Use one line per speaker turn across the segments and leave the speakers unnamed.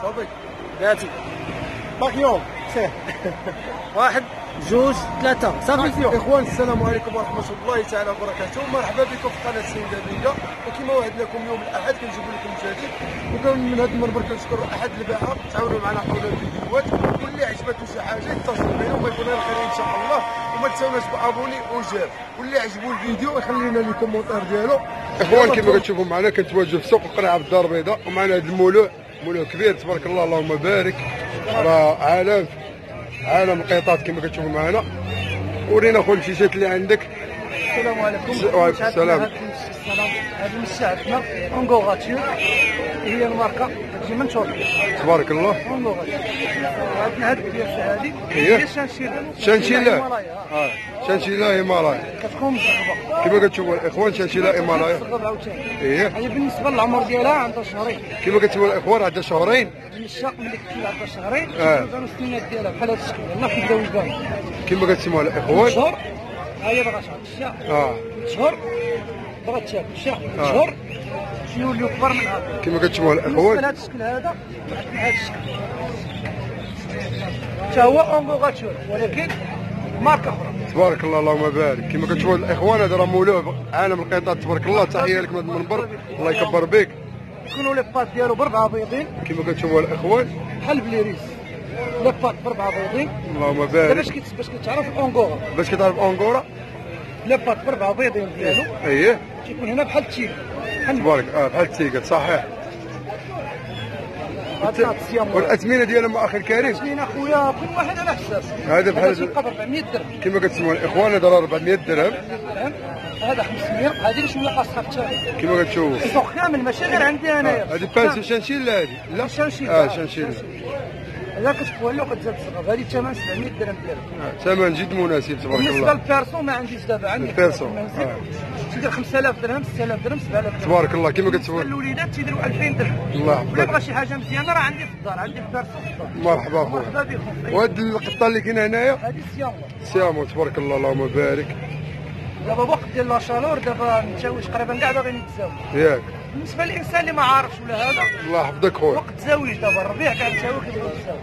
صافي
بلاتي
باقيهم سير.
1 2 3 صافي.
اخوان السلام عليكم ورحمه الله تعالى وبركاته، مرحبا بكم في قناه السيده بيكا. وكما وعدناكم يوم الاحد كنجيب لكم جديد، وكان من هذا المنبر كنشكر احد الباعه تعاونوا معنا حول الفيديوهات. واللي عجبته شي حاجه يتصل بنا وما يكون الخير ان شاء الله. وما تنساوناش بابوني وجاب، واللي عجبو الفيديو يخلي لنا لي كومونتير ديالو. اخوان كما كتشوفوا معنا كنتواجدوا في سوق القريعه بالدار البيضاء، ومعنا هذا المولوع كبير تبارك الله اللهم بارك. راه عالم القيطات كما كتشوفوا معنا. ورينا خويا المشيشات اللي عندك.
السلام عليكم.
وعليكم السلام.
هذه مشاعتنا اونغو غاتيو، هي الماركه تجي من تركيا
تبارك الله.
اونغو غاتيو. عندنا هذه الكبيرة هذه
هي شانشيلا.
اه
شانشيلا هيمالايا
كتكون مصغبه
كما كتشوفوا الاخوان. شانشيلا هيمالايا
مصغبه عاوتاني.
هي
بالنسبه للعمر ديالها عندها شهرين.
كما كتشوفوا الاخوان عندها شهرين.
الشاق ملي كتكون عندها شهرين كيبانو السنينات ديالها بحال هذا الشكل. يلاه كيبداو يبانو
كما كتسمعوا الاخوان.
شهر هي باغا تعطي الشاق. شهر باغا تاكل الشاق. شهر يوليو كبر من هذا.
كما كتشوفوا الاخوان
بالنسبه لهذا الشكل هذا عندنا هذا الشكل حتى هو اونغو غاتور، ولكن ماركه اخرى.
تبارك الله اللهم بارك. كما كتشوفوا الاخوان هذا راه مولوع عالم القيطات تبارك الله. تحيه لك من هذا المنبر، الله يكبر بك.
يكونوا لي بات ديالو ب4 بيضين
كما كتشوفوا الاخوان
بحال البليريس. لي بات ب4 بيضين.
اللهم بارك.
باش كتعرف الاونغورا،
باش كتعرف اونغورا
لي بات ب4 بيضين ديالو
اييه
تيكون هنا بحال التيغ.
تبارك بحال التيغر صحيح. والاثمنه ديالهم اخي الكريم؟
الاثمنه اخويا كل واحد على حساب.
هذا بحال
تلقى ب 400 درهم
كما كتسمعوا الاخوان. هذا راه 400 درهم.
هذا 500. هذه اللي شويه قاصحه حتى
كما كتشوفوا
السوق كامل ماشي غير عندي انايا.
هذه بانسو شانشيلا هذه لا
شانشيلا.
شانشيلا
هذا كتولي وكتزاد الصغار. هذه الثمن 700 درهم ديالها.
ثمن جد مناسب تبارك الله.
بالنسبه للبيرسون ما عنديش دابا عندي
البيرسون
تيدير 5000 درهم 6000 درهم 7000 درهم
تبارك الله. كما كتشوفوا
الوليدات تيديروا 2000 درهم.
الله
اللي
يحفظك.
بغى شي حاجه مزيانه راه عندي في الدار، عندي البيرسون في الدار.
مرحبا خويا.
مرحبا بكم.
وهاد القطه اللي كاينه هنايا
هذه السيامو.
سيامو تبارك الله اللهم بارك.
دابا وقت ديال لاشالور دابا متزاوج تقريبا كاع باغيين يتزاوج.
ياك
بالنسبه للانسان اللي ما عارفش ولا هذا
الله يحفظك خويا.
وقت تزاوج دابا الربيع كاع متزاوج كيبغي يتزاوج.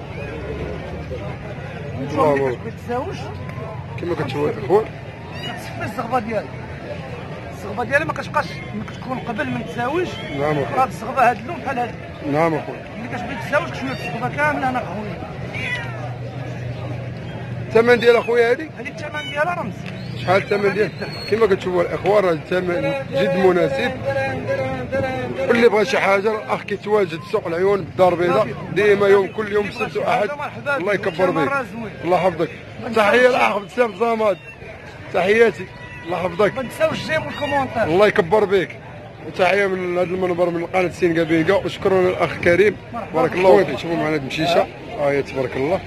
الله
ملي كتبغي تتزاوج
كما كتشوفوا الاخوان
كتصفي الزغبه ديالها. الزغبه ديالها ما كتبقاش كتكون قبل من تزاوج.
نعم
راه الزغبه هذا اللون بحال هذا.
نعم اخويا.
ملي كتبغي تتزاوج كشويه الزغبه كامله هنا قهويه.
الثمن ديال اخويا هذه
الثمن ديالها رمز.
شحال الثمن ديال؟ كما كتشوفوا الاخوان راه الثمن جد مناسب. واللي بغى شي حاجه الاخ كيتواجد في سوق العيون بالدار البيضاء ديما يوم كل يوم سبت واحد. الله يكبر بك. الله يحفظك. تحيه للاخ عبد السلام زاماد. تحياتي الله يحفظك.
ما تنساوش جيبوا الكومونتير.
الله يكبر بك. وتحيه من هذا المنبر من قناه سينغا بيكا. وشكرا للاخ كريم بارك الله فيك. شوفوا معنا هذه المشيشه هي تبارك الله.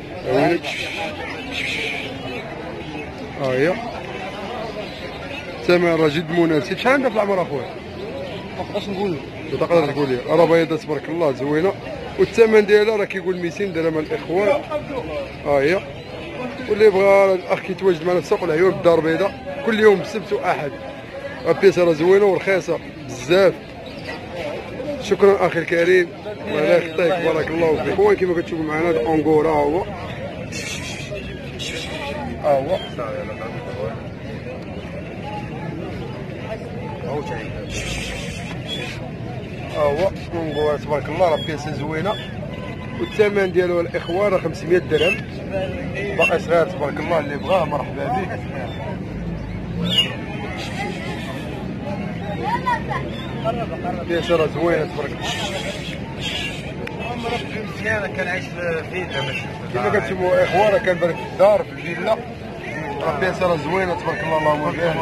هي الثمن راه جد مناسب. شحال عندها في العمر اخويا؟
ما نقدرش نقول لك.
ما تقدرش تقول لي. راه بيضه تبارك الله زوينه. والثمن ديالها راه كيقول 200 درهم الاخوان. هي واللي بغى الاخ كيتواجد معنا في سوق العيون بالدار البيضاء كل يوم سبت واحد. البياسه راه زوينه ورخيصه بزاف. شكرا اخي الكريم الله يخطيك بارك الله فيك. خويا كما كتشوفوا معنا الاونغورا هو هو اونغورا تبارك الله. راه بياسه زوينه. والثمن ديالو الاخوان راه 500 درهم. باقي صغير تبارك الله. اللي بغاه مرحبا بك. بياسه راه زوينه تبارك الله.
عمرك مزيانه كنعيش في فيلا.
كما كتشوفوا اخوان راه كنبارك في الدار في الفيلا. راه بياسه راه زوينه تبارك الله اللهم بارك.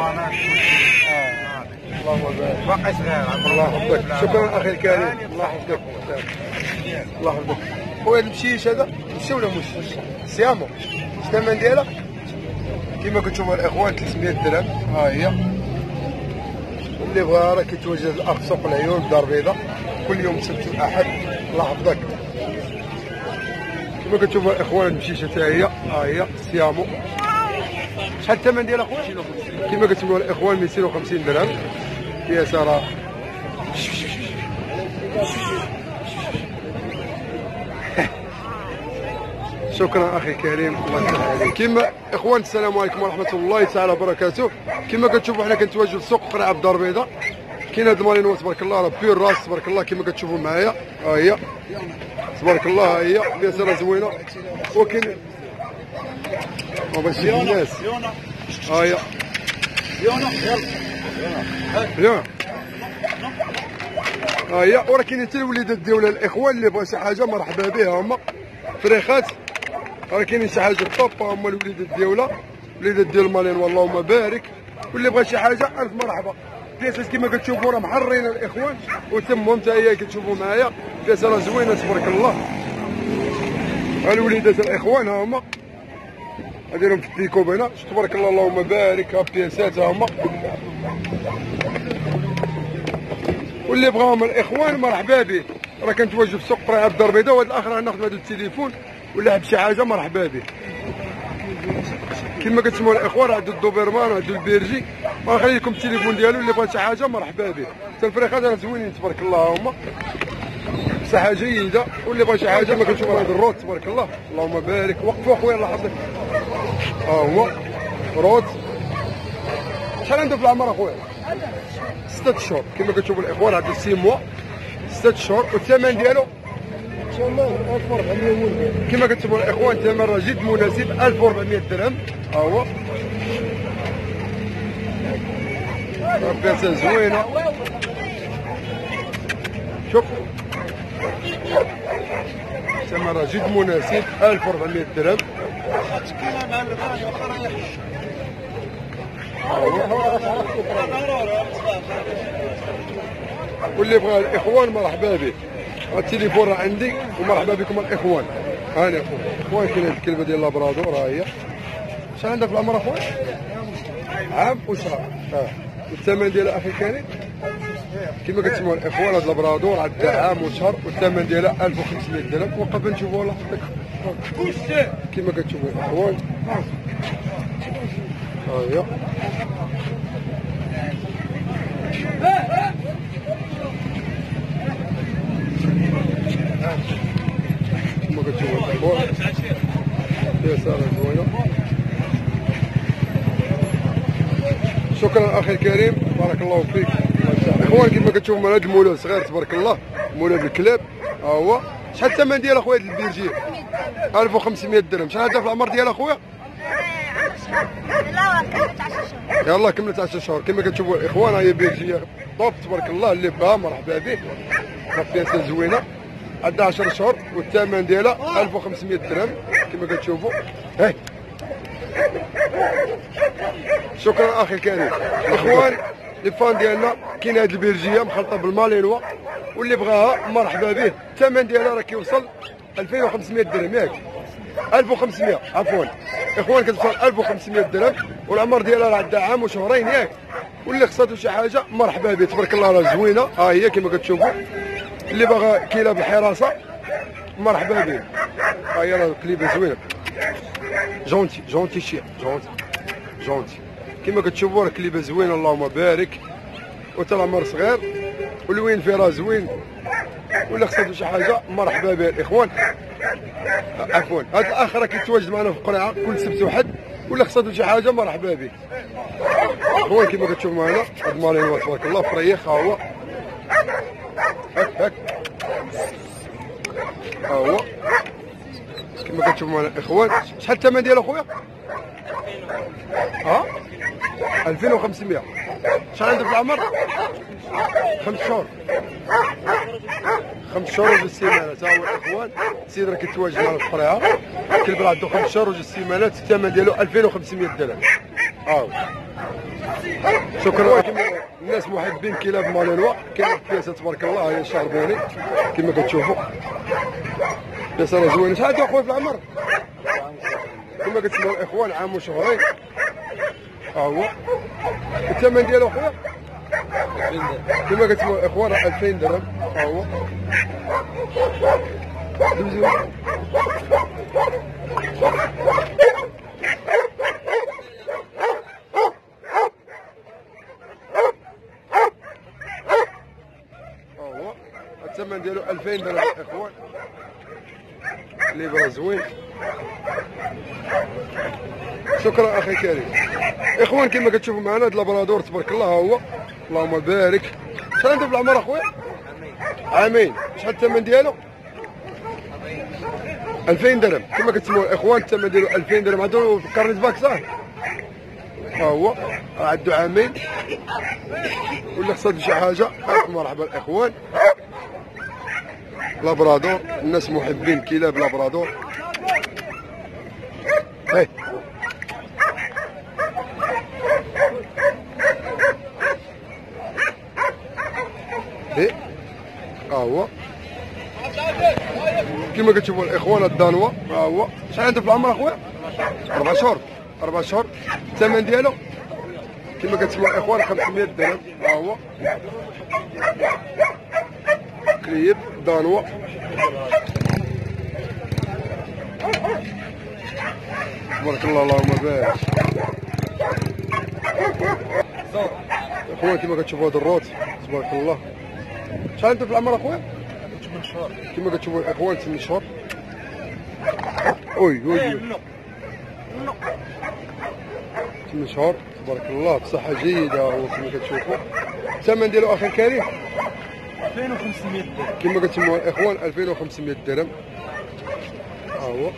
اللهم بارك.
باقي صغير.
الله يحفظك. شكرا اخي الكريم الله يحفظك. الله يحفظك. خويا المشيش هذا مشي ولا مش سيامو؟ الثمن ديالها كما كتشوفوا الاخوان 300 درهم. ها هي اللي بغى راه كيتواجد الاخ في سوق العيون بالدار البيضاء كل يوم سبت واحد. الله يحفظك. كما كتشوفوا الاخوان المشيشه حتى هي. ها هي سيامو. شحال الثمن ديال اخويا؟ كما كتشوفوا الاخوان 250 درهم. بياسه راه شكرا اخي كريم، الله يفتح عليك. كما اخوان السلام عليكم ورحمه الله تعالى وبركاته. كما كتشوفوا حنا كنتواجدوا في سوق قرعه بالدار البيضاء. كاين هاد المالينوات تبارك الله راه بيور راس تبارك الله كما كتشوفوا معايا، ها هي تبارك الله، ها هي بياسه زوينه. وكاين ما بغيتش الناس، ها هي يلا ها هي. وراه كاينين حتى الوليدات ديال الاخوان اللي بغا شي حاجه مرحبا بها، هما فريخات. راه كاينين شي حاجه طوب، هما الوليدات ديالها، الوليدات ديال المالين اللهم بارك. واللي بغى شي حاجه الف مرحبا. بياسات كما كتشوفوا راه محرين الاخوان، وتمهم حتى هي كتشوفوا معايا، بياسه راه زوينه تبارك الله. ها الوليدات الاخوان ها هما، نديرهم في الديكوب هنا تبارك الله اللهم بارك. ها بياسات ها هما، واللي بغاهم الاخوان مرحبا به. راه كنتواجد في سوق قرعه بالدار البيضاء، وهاد الاخر غناخذ هذا التليفون ولا حب شي حاجه مرحبا به. كما كتسمعوا الاخوان عندو الدوبرمان وعندو البيرجي، غنخلي لكم التليفون ديالو اللي بغى شي حاجه مرحبا به. حتى الفريخات راه زوينين تبارك الله هما، صحه جيده. واللي بغى شي حاجه ما كنشوف هذا الروت تبارك الله اللهم بارك. وقفوا اخويا الله يحفظك، ها هو روت. شحال عنده في العمر اخويا؟ 6 شهور. كما كتشوفوا الاخوان عنده 6 موا 6 شهور. والثمن ديالو ان شاء الله 1400. كما كتشوفوا الاخوان الثمن راه جد مناسب، 1400 درهم. ها هو بياسه زوينه، شوف الثمن راه جد مناسب 1400 درهم. واللي بغى الاخوان مرحبا به. التليفون راه عندي، ومرحبا بكم الاخوان. هاني اخوان كاين هاد الكلبه ديال لابرادور ها هي. شحال عندها في العمر اخويا؟ عام وشهر. والثمن ديالها اخي كريم كما كتسمعوا الاخوان هاد لابرادور عندها عام وشهر، والثمن ديالها 1500 درهم. وقبل نشوفوا الله يحفظك كما كتشوفوا الاخوان. ها هي كما كتشوفوا الاخوان بياسه زوينه. شكرا اخي الكريم، بارك الله فيك. اخوان كما كتشوفوا من هذا المولود صغير تبارك الله، مولود الكلاب. ها هو شحال الثمن ديال اخويا هاد البيرجيه؟ 1500 درهم. شحال هذا في العمر ديال اخويا؟ يلاه كملت 10 شهور. كما كتشوفوا الاخوان هي بيرجيه طوب تبارك الله، اللي بغاها مرحبا به. بياسه زوينه عندها 10 شهور، والثمن ديالها 1500 درهم كما كتشوفوا. هاي شكرا اخي الكريم. اخوان لي فان ديالنا كاين هاد البيرجيه مخلطه بالمالينوا، واللي بغاها مرحبا به. الثمن ديالها راه كيوصل 2500 درهم، ياك 1500 عفوا اخوان، كتوصل 1500 درهم. والعمر ديالها راه عندها عام وشهرين، ياك. واللي خصاتو شي حاجه مرحبا به تبارك الله راه زوينه. ها هي كما كتشوفوا، اللي باغا كيلة بالحراسه مرحبا به. ها هي راه كليبه زوينه، جونتي جونتي شي جونتي كما كتشوفوا راه كليبه زوينه اللهم بارك. وتا العمر صغير، والوين فيه راه زوين. ولا خصاتو شي حاجه مرحبا به الاخوان. عفوا هذا الاخ راه كيتواجد معنا في القرعه كل سبت وحد، ولا خصاتو شي حاجه مرحبا به. اخوان كما كتشوفوا معنا هاد المالين تبارك الله فريخ. ها هو هاك ها هو كما كتشوفوا معنا الاخوان. شحال الثمن ديال اخويا؟ 2500. شحال عندك في العمر؟ 5 شهور. 5 شهور وجوج سيمانات. ها هو الاخوان السيد راه كيتواجد معنا في القرعه، الكلب راه عنده 5 شهور وجوج سيمانات. الثمن ديالو 2500 درهم. ها هو شكرا. الناس محبين كلاب مالينوا، كاين بياسه تبارك الله هي شاربوني كما كتشوفوا، بياسه راه زوينه. شحال عندك اخويا في العمر؟ كما كتسمعوا الاخوان عام وشهرين. ها هو الثمن ديالو اخويا كما كتسمعوا الاخوان راه 2000 درهم. ها هو الثمن ديالو 2000 درهم الاخوان، اللي برا زوين.
شكرا اخي كريم. اخوان كما كتشوفوا معنا هذا لابرادور تبارك الله، ها هو اللهم بارك. شحال عنده بالعمر اخويا؟ عامين. شحال الثمن ديالو؟ 2000 درهم. كما كتسمعوا الاخوان الثمن ديالو 2000 درهم. عنده كارنيت باك صح؟ ها هو عنده عامين. ولا خصها شي حاجه مرحبا الاخوان. لابرادور، الناس محبين كلاب لابرادور. هاي ها هو كما كتشوفوا الاخوان الدانوا. ها هو شحال عنده في العمر اخويا؟ 4 شهور. 4 شهور. الثمن ديالو كما كتسمعوا الاخوان 500 درهم. ها هو كليب دانوا. تبارك الله اللهم بارك. اخوان كما كتشوفوا هذا الروت تبارك الله. شحال انت في العمر اخويا؟
8 شهور.
كما كتشوفوا الاخوان 8 شهور. وي 8 شهور تبارك الله بصحة جيدة. وكما كتشوفوا الثمن ديالو اخي الكريم
2500 درهم.
كما كتسمعوا الاخوان 2500 درهم. ها هو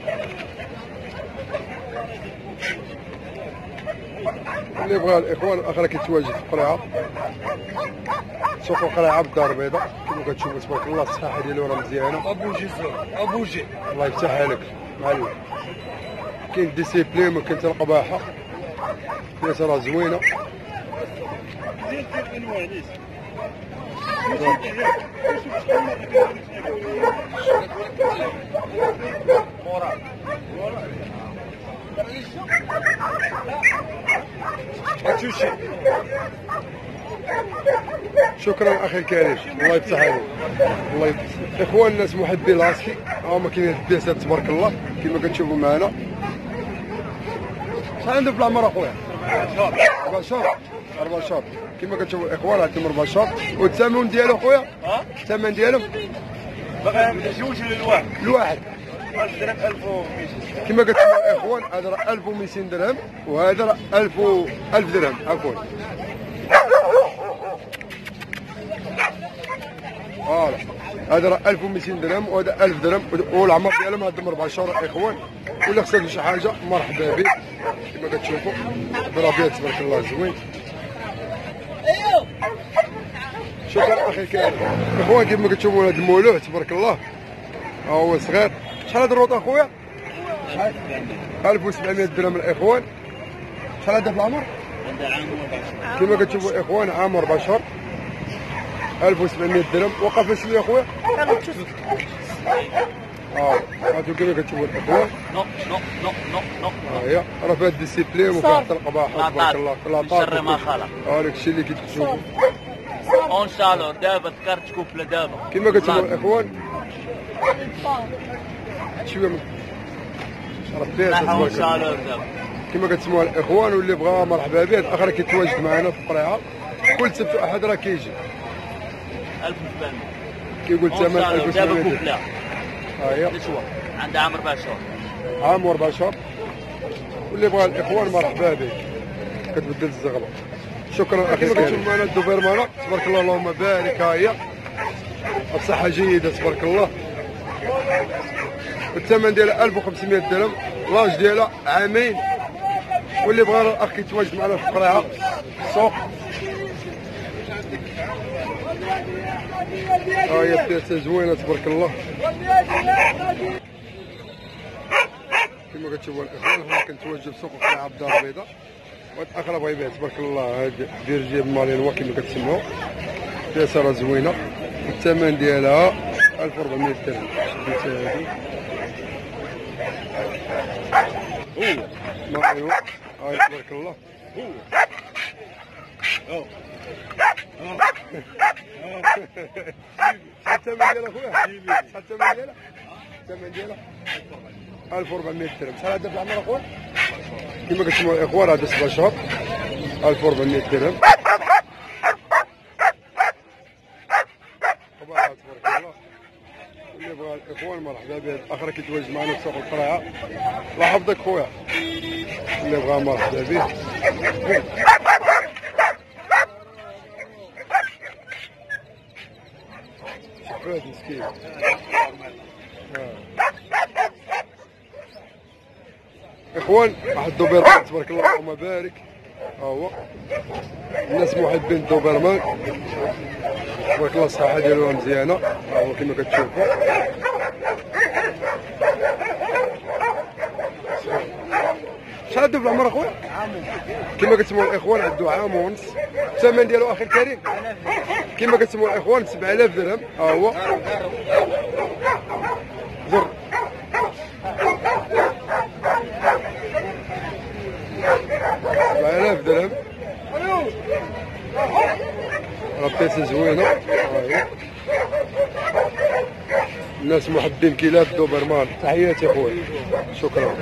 اللي بغى الاخوان الاخر كيتواجد في قريعه، سوق القريعه بالدار البيضاء. كما كتشوفوا تبارك الله الصحه ديالو راه مزيانه.
ابو جزر ابو جي
الله يفتح عليك معلم. كاين ديسيبلين وكاين حتى القباحه، الناس راه زوينه. شكرا اخي الكريم، الله يفتح عليك. الله يفتح. اخوان الناس محبين الهاسكي هما كاينين الديسات تبارك الله كما كتشوفوا معنا. شحال عنده في العمر اخويا؟ 4 شهور. 4 شهور كما كتشوفوا الاخوان عندهم 4 شهور. والثمن ديالو اخويا؟ الثمن ديالو
باغي جوج للواحد.
الواحد
1200.
كما كتشوفوا الاخوان هذا راه 1200 درهم وهذا راه 1000 درهم عفوا. فوالا هذا راه 1200 درهم وهذا 1000 درهم والعمر ديالهم هذا 4 شهور اخوان. ولا خصك شي حاجه مرحبا به كما كتشوفوا بربيع تبارك الله زوين. شكرا اخي الكريم. اخوان كما كتشوفوا هذا المولوع تبارك الله ها هو صغير. شحال هذا الروط اخويا؟ 1700 درهم الاخوان. شحال هذا في العمر؟ كما كتشوفوا الاخوان عام 4 شهور 1700 درهم. وقف شويه اخويا. هاتو كما كتشوفوا الاخوان.
نو نو نو نو نو
ها هي راه فيها الديسيبلين وفيها حتى القباحه تبارك الله.
شر ما خلق.
هذاك الشيء اللي كتشوفوا
ان شاء الله دابا ذكرت كوبله دابا
كما كتشوفوا الاخوان. شويه من ربي
ان
تبارك
شاء
الله.
الله دابا
كما كتسمعوا الاخوان واللي بغى مرحبا به. الاخر كيتواجد معنا في القريعه كل سبت واحد راه كيجي
1700
كيقول ثمن
دابا
1700
كوبله.
ها هي
نشوى عندها عام 4 شهور.
عام و4 شهور. واللي بغى الاخوان مرحبا به كتبدل الزغبه. شكرا اخي الكريم. كتشوف معنا الدوبرمانه تبارك الله اللهم بارك. ها هي بصحه جيده تبارك الله. الثمن ديالها 1500 درهم. لاج ديالها عامين. واللي بغى الاخ كيتواجد معنا في القريعه السوق. ها هي البياسه زوينه تبارك الله. كما كتشوفوا الاخوان هنا كنتواجد في سوق القريعه بالدار البيضاء. وهاد الاخر بغا يبيع تبارك الله هاد ديرجي مالينوا كما كتسمعوا. البياسه راه زوينه. الثمن ديالها 1400 درهم. شديت هادي مالينوا هاي تبارك الله. شحال الثمن ديالها اخويا؟ شحال الثمن ديالها؟ الثمن ديالها 1400 درهم. شحال هذا في العمر اخويا؟ كما كتسمعوا الاخوان هذا 7 شهور 1400 درهم. قباحه تبارك الله. اللي اللي بغى الاخوان مرحبا به. الاخر كيتواجد معنا في سوق القرعه. الله يحفظك خويا اللي بغى مرحبا به. شفات مسكين. اخوان واحد الدوبرمان تبارك الله اللهم بارك. ها هو الناس محبين الدوبرمان تبارك الله الصحه ديالهم مزيانه. ها هو كما كتشوفوا. شحال عنده في العمر اخويا؟ كما كتسمعوا الاخوان عنده عام ونص. الثمن ديالو اخي الكريم كما كتسمعوا الاخوان 7000 درهم. ها هو زر 7000 درهم. راه زوينه. الناس محبين كلاب دوبرمان. تحياتي اخويا شكرا.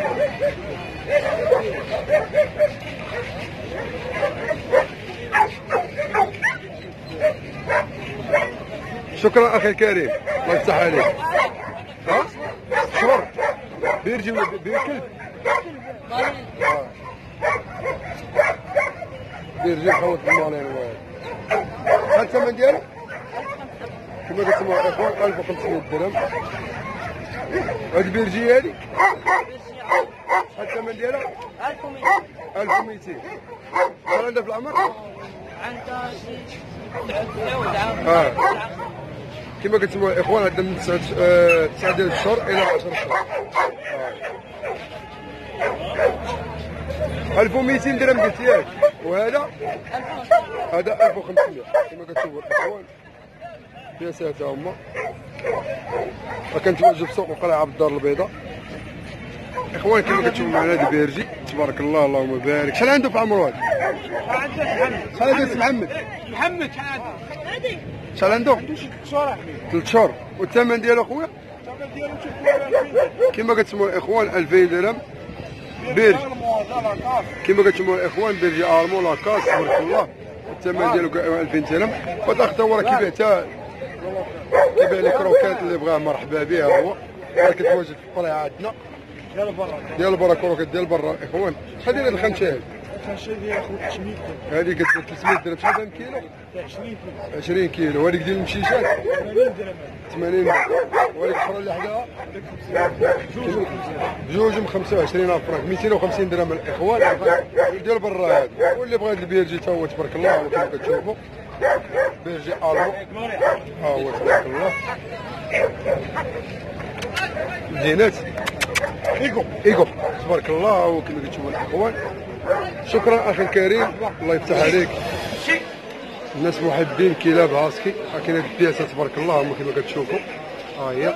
شكرا اخي الكريم الله يفتح عليك. ها شهر بيرجي ولا بيركل؟ بيرجي خوت المالين. شحال الثمن ديالو؟ كما كتسمعوا الاخوان 1500 درهم. هاد البيرجي هادي شحال الثمن ديالها؟ 1200. شحال عندها في العمر؟
عندها
كما كتسمعوا الاخوان عندها من 9 ديال الشهور الى 10 شهور. 1200 درهم قلت ياك. وهذا هذا 1500 كما كتشوفوا الاخوان. بياسات هما. كنتواجد في سوق القلعه بالدار البيضاء. اخوان كما كتشوفوا معنا هذا بيرجي تبارك الله اللهم بارك. شحال عنده في عمرو هذا؟ شحال عنده محمد؟
محمد
شحال عنده؟ 3 شهور. والثمن ديالو اخويا؟ كما كتسمعوا الاخوان 2000 درهم بيرجي. كما كتسمعوا الاخوان بيرجي ارمون لاكاس تبارك الله. الثمن ديالو 2000 درهم. وهذا اخ تا هو راه كيبيع كيبيع لي كروكات اللي بغاه مرحبا به. هو راه كتواجد في القرعه عندنا ديال برا كروكات ديال برا اخوان. شحال داير هاد الخنشه هادي؟
الخنشه ديال 300 درهم.
هذه كدير 300 درهم. شحال داير كيلو؟ 20 كيلو. وهذيك ديال المشيشات
80 درهم.
80 درهم. وهذيك الاخرى اللي حداها بجوج ب 25 فرانك 250 درهم الاخوان ديال برا. هذا واللي بغى هذا البيرجي تا هو تبارك الله كما كتشوفوا بيرجي الو. ها هو تبارك الله زينات ايكو تبارك الله. وكما كتشوفوا الاخوان. شكرا اخي الكريم الله يفتح عليك. الناس محبين كلاب هاسكي. كاين هاد البياسه تبارك الله هما كما كتشوفوا. ها هي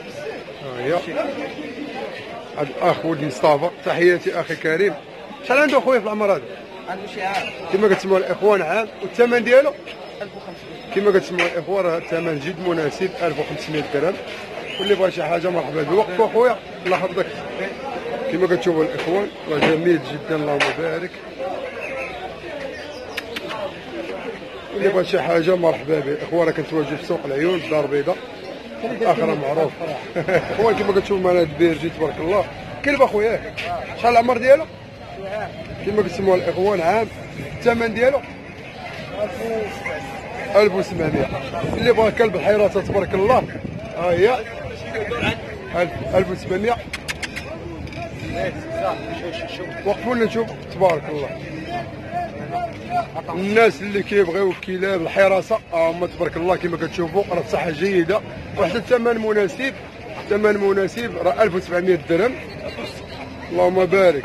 هاد الاخ ولد مصطفى. تحياتي اخي الكريم. شحال عنده اخويا في العمر هذا؟
عنده شي عام.
كما كتسمعوا الاخوان عام. والثمن ديالو
1500.
كما كتسمعوا الاخوان راه الثمن جد مناسب 1500 درهم. واللي بغى شي حاجه مرحبا به. وقفوا اخويا الله يحفظك. كما كتشوفوا الاخوان راه جميل جدا اللهم بارك. واللي بغى شي حاجه مرحبا به. اخوان راه كنتواجد في سوق العيون الدار البيضاء. الاخر معروف. اخوان كما كتشوفوا معنا هاد البيرجي تبارك الله. كلب اخويا شحال العمر ديالو؟ كما كتسمعوا الاخوان عام. الثمن ديالو 1700. اللي بغى كلب الحيرات تبارك الله ها هي 1700. وقفوا لنا نشوف تبارك الله. الناس اللي كيبغيو كلاب الحراسه هما تبارك الله كما كتشوفوا راه بصحه جيده. واحد الثمن مناسب. ثمن مناسب راه 1700 درهم اللهم بارك.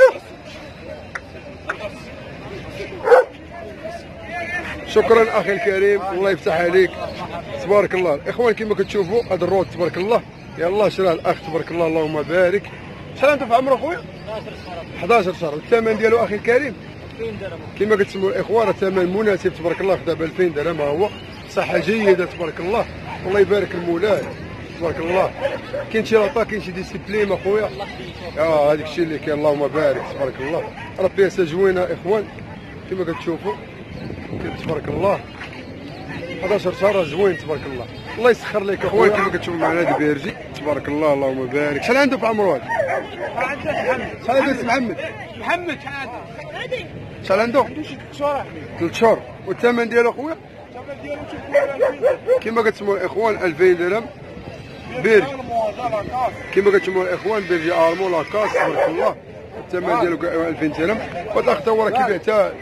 شكرا اخي الكريم الله يفتح عليك تبارك الله. الاخوان كما كتشوفوا هذا الروت تبارك الله يلاه شراه الاخ تبارك الله اللهم بارك. شحال عنده في عمره خويا؟ 11 شهر. الثمن ديالو اخي الكريم
2000 درهم.
كما كتسمعوا الاخوان الثمن مناسب تبارك الله. خدا ب 2000 درهم. ها هو صحه جيده تبارك الله. الله يبارك المولاه تبارك الله. كاين شي لاطا كاين شي ديسيبلين اخويا. هذاك الشيء اللي كاين اللهم بارك تبارك الله. راه بياسه زوينه اخوان كما كتشوفوا تبارك الله. 11 شهر زوين تبارك الله. الله يسخر لك اخويا. كما كتشوفوا معنا هذا بيرجي تبارك الله اللهم بارك. شحال عنده في عمره هذا؟
عنده محمد.
شحال عنده سي محمد؟
محمد شحال عنده؟
شحال عنده؟
عنده شي 3 شهور.
3 شهور. والثمن ديالو اخويا؟
الثمن ديالو تيكون 2000.
كما كتسمعوا الاخوان 2000 درهم بيرجي. كما كتسمعوا الاخوان بيرجي ارمون لاكاس تبارك الله. الثمن ديالو 2000 درهم. وهذا الاخ تا هو راه كيبيع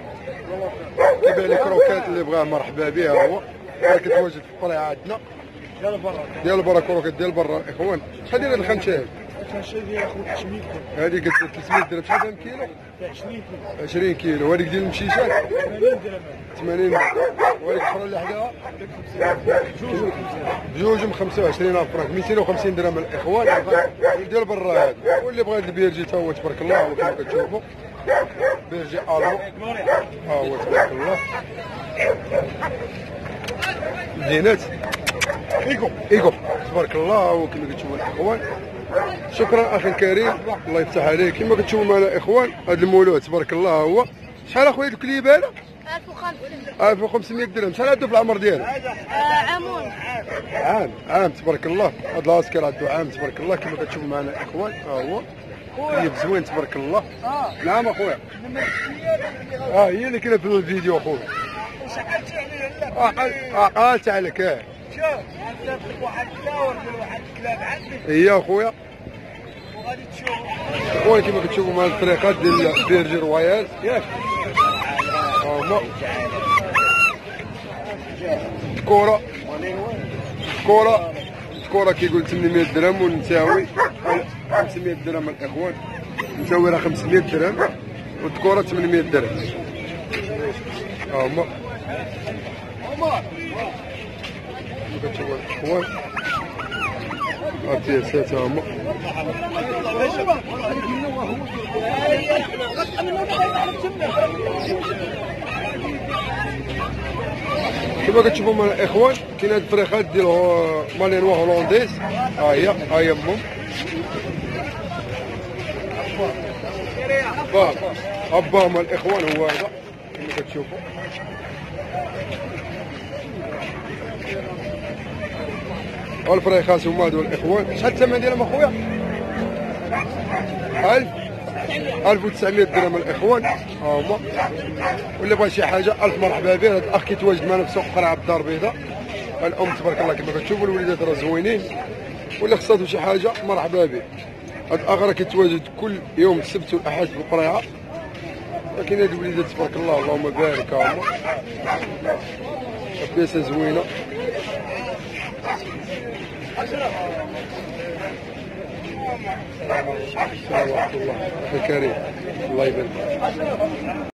لي كروكات اللي بغاه مرحبا به هو. راه كتواجد في القريه عندنا ديال برا كروكات ديال برا الاخوان. شحال داير هاد الخنشه هادي؟
الخنشه ديال اخويا 300 درهم.
هذه قلت 300 درهم. شحال فيها كيلو؟
20 كيلو.
20 كيلو. وهذيك ديال المشيشات
80 درهم.
80 درهم. وهذيك الاخرى اللي حداها بجوج ب 25,000 فرانك. 250 درهم الاخوان ديال برا هذا. واللي بغى البيرجي تا هو تبارك الله كما كتشوفوا بيرجي الو ها هو تبارك الله. زينات ايكو تبارك الله هو كما كتشوفوا الاخوان. شكرا اخي الكريم الله يفتح عليك. كما كتشوفوا معنا الاخوان هذا المولود تبارك الله هو. شحال اخويا الكليب هذا؟ 1500 درهم. شحال عنده في العمر ديالو؟ عام تبارك الله. هذا العسكر عنده عام تبارك الله. كما كتشوفوا معنا الاخوان ها هو كليب زوين تبارك الله. نعم اخويا هي اللي كاينه في الفيديو اخويا. قالت عليك
شوف عندك واحد الدور ديال واحد الكلاب عندي.
هي اخويا
وغادي تشوف
اخويا كما كتشوفوا مع الطريقات ديال بيرجي رويال ياك هما الكورة كيقول 800 درهم والنساوي 500 درهم الاخوان. النساوي راه 500 درهم والكورة 800 درهم. هما كتشوفوا الاخوان هاتي ساتا هما كما كتشوفوا مع الاخوان كاين هاد الفريخات ديال مالينوا هولنديز. ها هي امهم اباهم الاخوان هو هذا كما كتشوفوا. والفريخات هما هادو الاخوان. شحال الثمن ديالهم اخويا؟ 1900 درهم الاخوان ها هما. واللي بغى شي حاجه الف مرحبا به. هذا الاخ كيتواجد معنا في سوق قرعه الدار البيضاء. الام تبارك الله كما كتشوفوا الوليدات راه زوينين. واللي خصاتو شي حاجه مرحبا به. هذا الاخ راه كيتواجد كل يوم السبت والاحد في القرعه. لكن هاد الوليدات تبارك الله اللهم بارك ها هما بياسه زوينه. السلام عليكم ورحمة الله. أخي كريم الله يبارك.